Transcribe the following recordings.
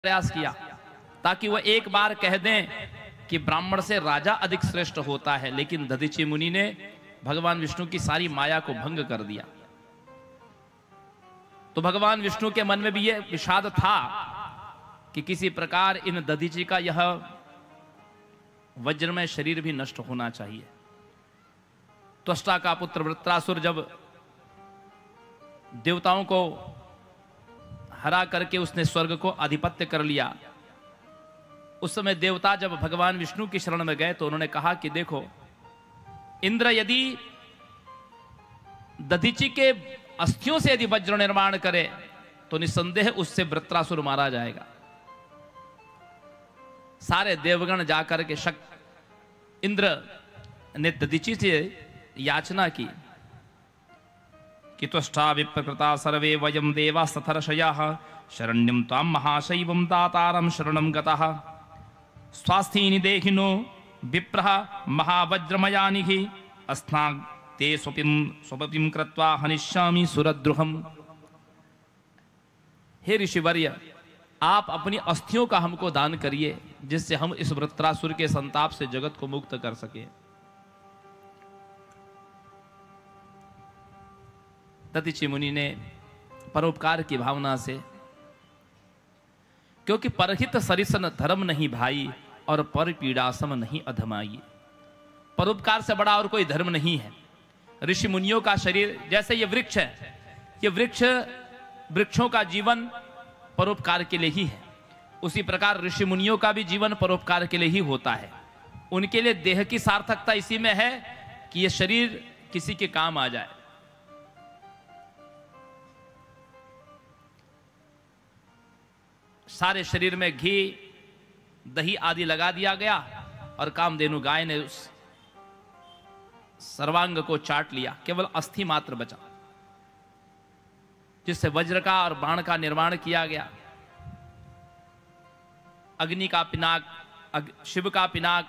प्रयास किया ताकि वह एक बार कह दें कि ब्राह्मण से राजा अधिक श्रेष्ठ होता है, लेकिन दधीचि मुनि ने भगवान विष्णु की सारी माया को भंग कर दिया। तो भगवान विष्णु के मन में भी यह विषाद था कि किसी प्रकार इन दधीचि का यह वज्रमय शरीर भी नष्ट होना चाहिए। त्वष्टा का पुत्र वृत्रासुर जब देवताओं को हरा करके उसने स्वर्ग को आधिपत्य कर लिया, उस समय देवता जब भगवान विष्णु की शरण में गए तो उन्होंने कहा कि देखो इंद्र, यदि दधीचि के अस्थियों से यदि वज्र निर्माण करे तो निस्संदेह उससे वृत्रासुर मारा जाएगा। सारे देवगण जाकर के इंद्र ने दधीचि से याचना की कि त्वष्टा विप्रकृता सर्वे वयम देवा सथर्षयाः शरण्यं त्वां महाशैवं तातारं शरणं गतः स्वास्थीनि देहिनो विप्रः महावज्रमयानिः अस्नां ते स्वपिं कृत्वा हनिष्यामि सुरद्रुहम्। हे ऋषिवर्य, आप अपनी अस्थियों का हमको दान करिए जिससे हम इस वृत्रासुर के संताप से जगत को मुक्त कर सके। दधीचि मुनि ने परोपकार की भावना से, क्योंकि परहित सरिसन धर्म नहीं भाई और पर पीड़ासम नहीं अधमाई, परोपकार से बड़ा और कोई धर्म नहीं है। ऋषि मुनियों का शरीर जैसे ये वृक्ष है, ये वृक्षों का जीवन परोपकार के लिए ही है, उसी प्रकार ऋषि मुनियों का भी जीवन परोपकार के लिए ही होता है। उनके लिए देह की सार्थकता इसी में है कि ये शरीर किसी के काम आ जाए। सारे शरीर में घी दही आदि लगा दिया गया और कामधेनु गाय ने उस सर्वांग को चाट लिया, केवल अस्थि मात्र बचा जिससे वज्र का और बाण का निर्माण किया गया। अग्नि का पिनाक, शिव का पिनाक,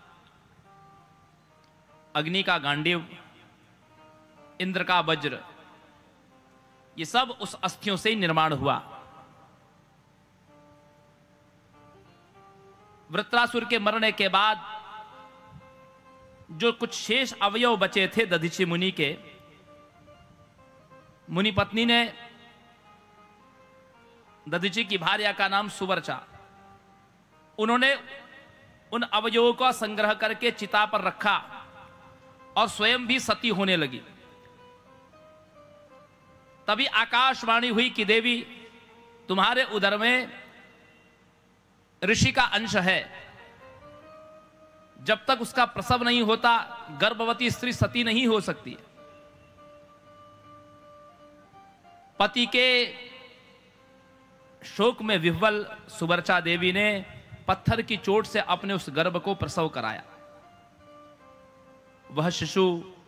अग्नि का गांडीव, इंद्र का वज्र, ये सब उस अस्थियों से ही निर्माण हुआ। वृत्रासुर के मरने के बाद जो कुछ शेष अवयव बचे थे दधीचि मुनि के, मुनि पत्नी ने दधीचि की भार्या का नाम सुवर्चा, उन्होंने उन अवयवों का संग्रह करके चिता पर रखा और स्वयं भी सती होने लगी। तभी आकाशवाणी हुई कि देवी, तुम्हारे उदर में ऋषि का अंश है, जब तक उसका प्रसव नहीं होता गर्भवती स्त्री सती नहीं हो सकती। पति के शोक में विह्वल सुवर्चा देवी ने पत्थर की चोट से अपने उस गर्भ को प्रसव कराया। वह शिशु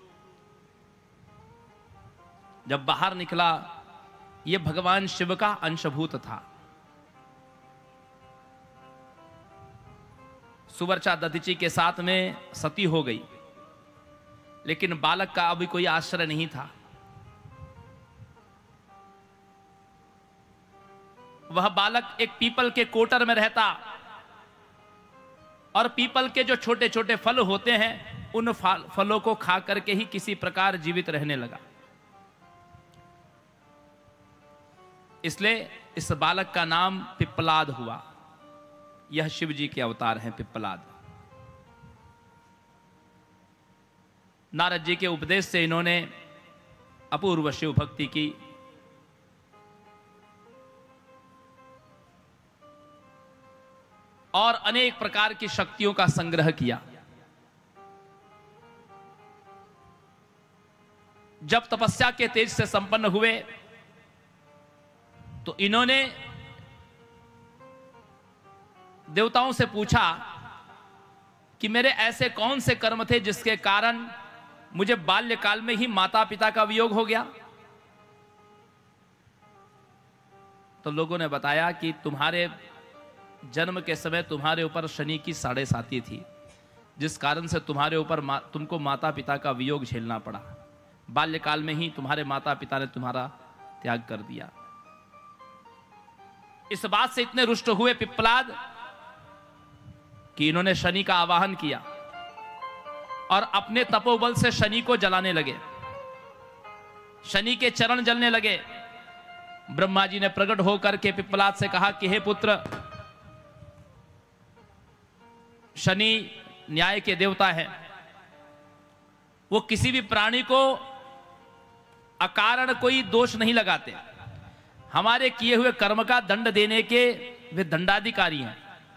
जब बाहर निकला, यह भगवान शिव का अंशभूत था। सुवर्चा दधीचि के साथ में सती हो गई, लेकिन बालक का अभी कोई आश्रय नहीं था। वह बालक एक पीपल के कोटर में रहता और पीपल के जो छोटे छोटे फल होते हैं उन फलों को खा करके ही किसी प्रकार जीवित रहने लगा। इसलिए इस बालक का नाम पिप्पलाद हुआ। यह शिव जी के अवतार हैं पिप्पलाद। नारद जी के उपदेश से इन्होंने अपूर्व शिव भक्ति की। और अनेक प्रकार की शक्तियों का संग्रह किया। जब तपस्या के तेज से संपन्न हुए तो इन्होंने देवताओं से पूछा कि मेरे ऐसे कौन से कर्म थे जिसके कारण मुझे बाल्यकाल में ही माता पिता का वियोग हो गया। तो लोगों ने बताया कि तुम्हारे जन्म के समय तुम्हारे ऊपर शनि की 7.5 थी, जिस कारण से तुम्हारे ऊपर तुमको माता पिता का वियोग झेलना पड़ा। बाल्यकाल में ही तुम्हारे माता पिता ने तुम्हारा त्याग कर दिया। इस बात से इतने रुष्ट हुए पिप्पलाद कि इन्होंने शनि का आवाहन किया और अपने तपोबल से शनि को जलाने लगे। शनि के चरण जलने लगे। ब्रह्मा जी ने प्रकट होकर के पिप्पलाद से कहा कि हे पुत्र, शनि न्याय के देवता है। वो किसी भी प्राणी को अकारण कोई दोष नहीं लगाते। हमारे किए हुए कर्म का दंड देने के वे दंडाधिकारी हैं।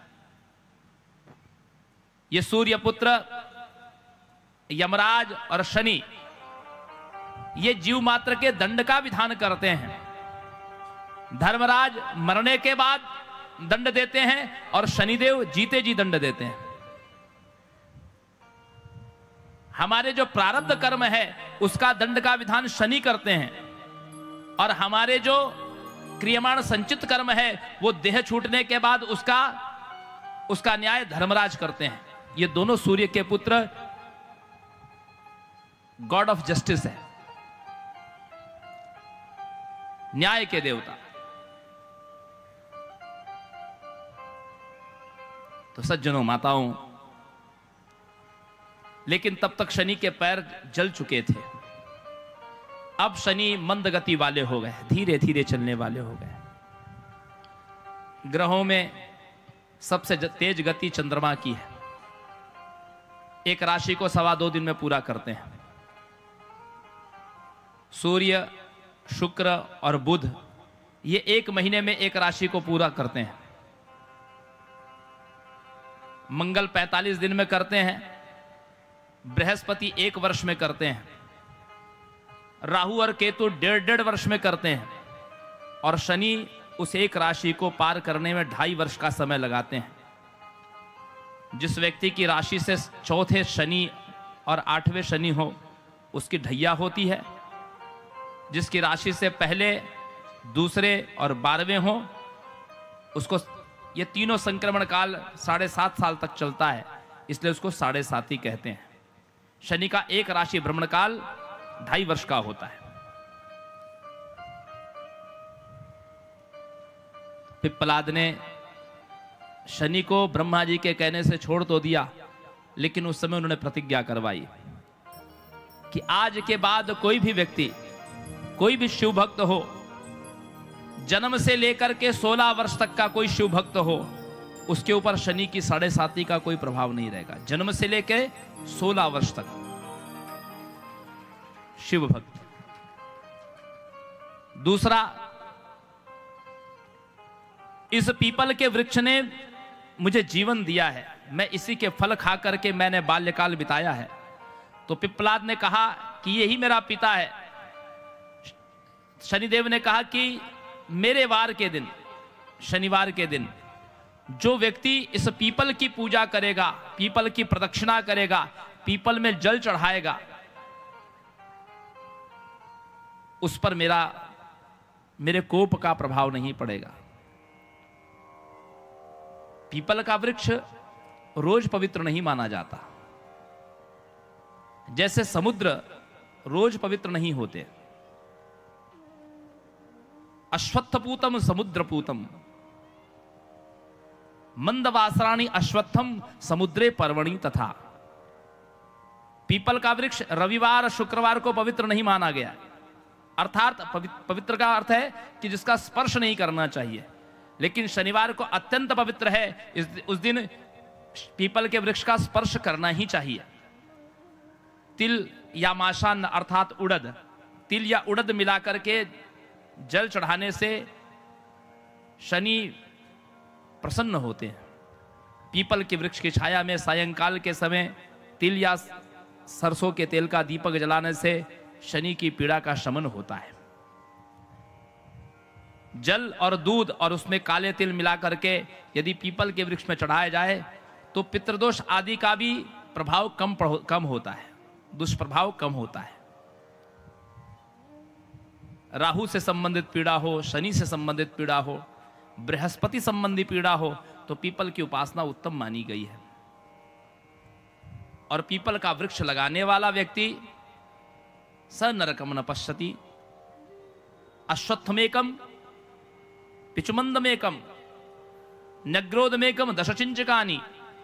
ये सूर्य पुत्र, यमराज और शनि ये जीव मात्र के दंड का विधान करते हैं। धर्मराज मरने के बाद दंड देते हैं और शनिदेव जीते जी दंड देते हैं। हमारे जो प्रारब्ध कर्म है उसका दंड का विधान शनि करते हैं और हमारे जो क्रियमाण संचित कर्म है वो देह छूटने के बाद उसका न्याय धर्मराज करते हैं। ये दोनों सूर्य के पुत्र गॉड ऑफ जस्टिस है, न्याय के देवता। तो सज्जनों, माताओं, लेकिन तब तक शनि के पैर जल चुके थे। अब शनि मंद गति वाले हो गए, धीरे धीरे चलने वाले हो गए। ग्रहों में सबसे तेज गति चंद्रमा की है। एक राशि को 2.25 दिन में पूरा करते हैं। सूर्य, शुक्र और बुध ये 1 महीने में एक राशि को पूरा करते हैं। मंगल 45 दिन में करते हैं। बृहस्पति 1 वर्ष में करते हैं। राहु और केतु 1.5 वर्ष में करते हैं और शनि उस एक राशि को पार करने में 2.5 वर्ष का समय लगाते हैं। जिस व्यक्ति की राशि से चौथे शनि और 8वें शनि हो उसकी ढैया होती है। जिसकी राशि से पहले, दूसरे और 12वें हो उसको, ये तीनों संक्रमण काल 7.5 साल तक चलता है, इसलिए उसको 7.5 कहते हैं। शनि का एक राशि भ्रमण काल 2.5 वर्ष का होता है। पिप्पलाद ने शनि को ब्रह्मा जी के कहने से छोड़ तो दिया, लेकिन उस समय उन्होंने प्रतिज्ञा करवाई कि आज के बाद कोई भी व्यक्ति, कोई भी शिव भक्त हो, जन्म से लेकर के 16 वर्ष तक का कोई शिव भक्त हो, उसके ऊपर शनि की 7.5 का कोई प्रभाव नहीं रहेगा। जन्म से लेकर 16 वर्ष तक शिव भक्त। दूसरा, इस पीपल के वृक्ष ने मुझे जीवन दिया है, मैं इसी के फल खा करके मैंने बाल्यकाल बिताया है। तो पिप्पलाद ने कहा कि यही मेरा पिता है। शनिदेव ने कहा कि मेरे वार के दिन, शनिवार के दिन, जो व्यक्ति इस पीपल की पूजा करेगा, पीपल की प्रदक्षिणा करेगा, पीपल में जल चढ़ाएगा, उस पर मेरे कोप का प्रभाव नहीं पड़ेगा। पीपल का वृक्ष रोज पवित्र नहीं माना जाता, जैसे समुद्र रोज पवित्र नहीं होते। अश्वत्थपूतम समुद्रपूतम मंदवासराणि अश्वत्थम समुद्रे पर्वणि तथा। पीपल का वृक्ष रविवार शुक्रवार को पवित्र नहीं माना गया। अर्थात पवित्र का अर्थ है कि जिसका स्पर्श नहीं करना चाहिए, लेकिन शनिवार को अत्यंत पवित्र है। उस दिन पीपल के वृक्ष का स्पर्श करना ही चाहिए। तिल या माशान अर्थात उड़द, तिल या उड़द मिलाकर के जल चढ़ाने से शनि प्रसन्न होते हैं। पीपल के वृक्ष की छाया में सायंकाल के समय तिल या सरसों के तेल का दीपक जलाने से शनि की पीड़ा का शमन होता है। जल और दूध और उसमें काले तिल मिला करके यदि पीपल के वृक्ष में चढ़ाया जाए तो पितृदोष आदि का भी प्रभाव कम होता है, दुष्प्रभाव कम होता है। राहु से संबंधित पीड़ा हो, शनि से संबंधित पीड़ा हो, बृहस्पति संबंधी पीड़ा हो, तो पीपल की उपासना उत्तम मानी गई है। और पीपल का वृक्ष लगाने वाला व्यक्ति स नरकम न पश्यति, अश्वत्थमेकम पिचुमंदमेकम नग्रोदमेकम दशचिंचकानि।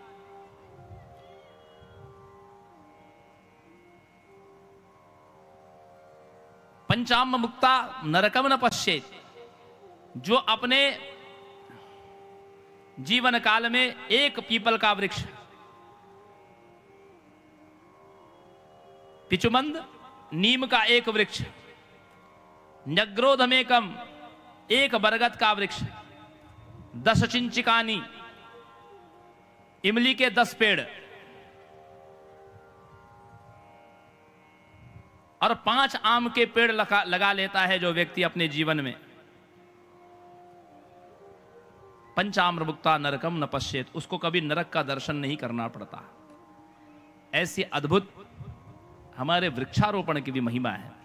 पंचाम मुक्ता नरकम न पश्येत। जो अपने जीवन काल में एक पीपल का वृक्ष, पिचुमंद नीम का एक वृक्ष, नग्रोधमेकम एक बरगद का वृक्ष, 10 चिंचिकानी इमली के 10 पेड़ और 5 आम के पेड़ लगा लेता है जो व्यक्ति अपने जीवन में, पंचाम्रमुक्ता नरकम न पश्येत, उसको कभी नरक का दर्शन नहीं करना पड़ता। ऐसी अद्भुत हमारे वृक्षारोपण की भी महिमा है।